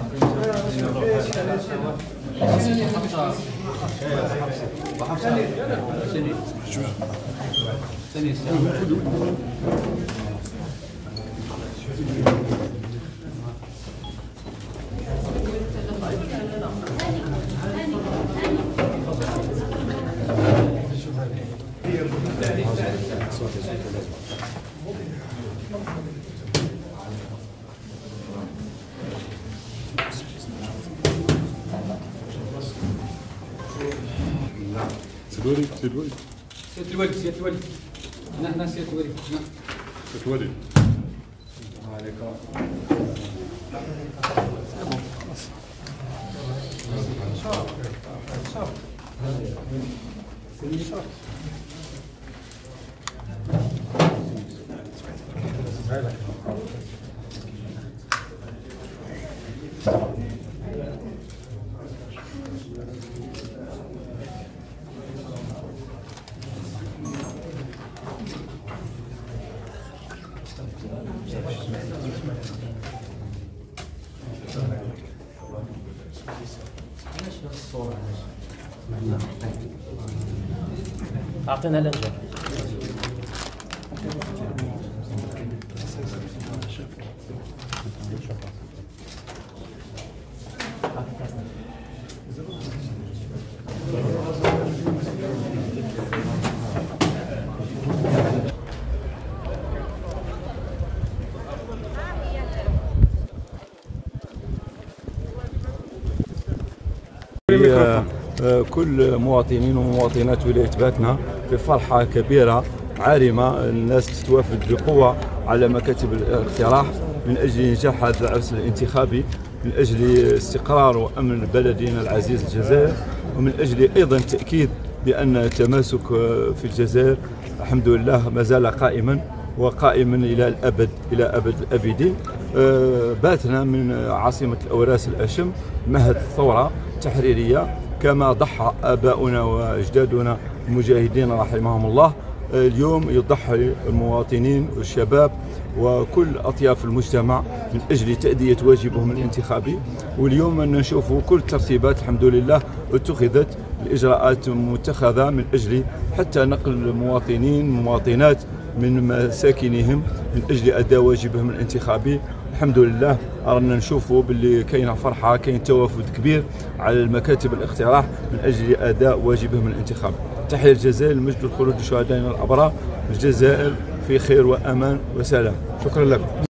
سيد الولي سيادة الولي سيادة الولي هنا سيادة الولي سيد الولي عليكم أعطينا لنجة. كل مواطنين ومواطنات ولاية باتنا في فرحة كبيرة عارمة. الناس تتوافد بقوة على مكاتب الاقتراح من أجل نجاح هذا العرس الانتخابي، من أجل استقرار وأمن بلدنا العزيز الجزائر، ومن أجل أيضا تأكيد بأن التماسك في الجزائر الحمد لله ما زال قائما وقائما إلى الأبد، إلى أبد الأبدين. باتنا من عاصمة الأوراس الأشم، مهد الثورة التحريرية كما ضحى آباؤنا وأجدادنا المجاهدين رحمهم الله. اليوم يضحي المواطنين والشباب وكل أطياف المجتمع من أجل تأدية واجبهم الانتخابي. واليوم نشوف كل الترتيبات الحمد لله اتخذت، الإجراءات متخذة من أجل حتى نقل المواطنين والمواطنات من مساكنهم من أجل أداء واجبهم الانتخابي. الحمد لله رانا نشوفوا باللي كاينه فرحه، كاين توافد كبير على المكاتب الاقتراح من اجل اداء واجبهم الانتخابي. تحية الجزائر، المجد والخلود لشهدائنا الابرار. الجزائر في خير وامان وسلام. شكرا لكم.